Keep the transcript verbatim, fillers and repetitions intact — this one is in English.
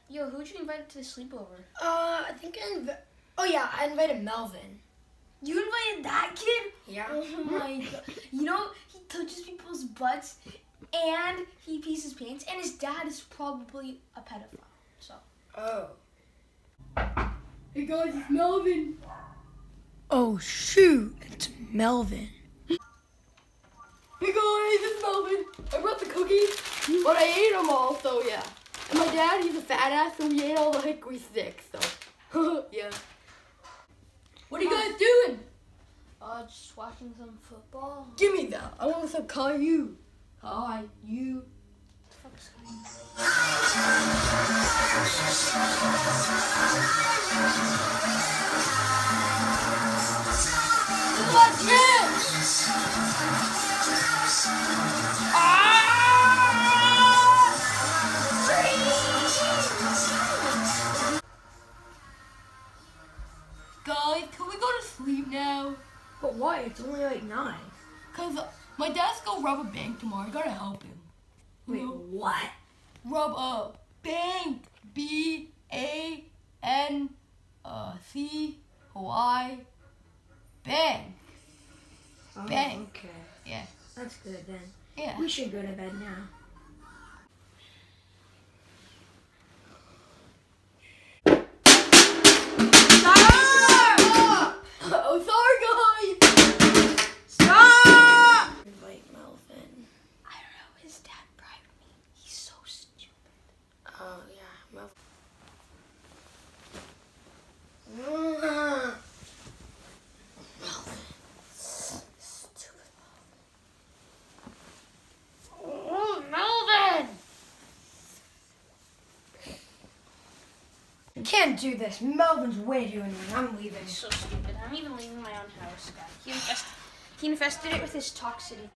Yo, who'd you invite to the sleepover? Uh, I think I inv- Oh yeah, I invited Melvin. You invited that kid? Yeah. Oh my god. You know, he touches people's butts and he pees his pants, and his dad is probably a pedophile. So. Oh. Hey guys, it's Melvin. Oh shoot, it's Melvin. Hey guys, it's Melvin. I brought the cookies, but I ate them all, so yeah. And my dad, he's a fat ass, so he ate all the hickory sticks, so yeah. What are you guys doing? Uh, just watching some football. Give me that. I want some Caillou. Hi, you. What the fuck is Watch it! Guys, can we go to sleep now? But why? It's only like nine. Cause uh, my dad's gonna rob a bank tomorrow. I gotta help him. Wait, You know? what? Rob a bank. B A N uh, C Y. Bank. Oh, Bank. okay. Yeah. That's good then. Yeah. We should go to bed now. Oh, sorry, guys. Stop! Invite Melvin. I don't know. His dad bribed me. He's so stupid. Oh yeah, Melvin. Melvin. Stupid Melvin. Oh, Melvin! You can't do this. Melvin's way too annoying. I'm leaving. He's so stupid. I'm even leaving my own house, guy. He, infest- he infested it with his toxicity.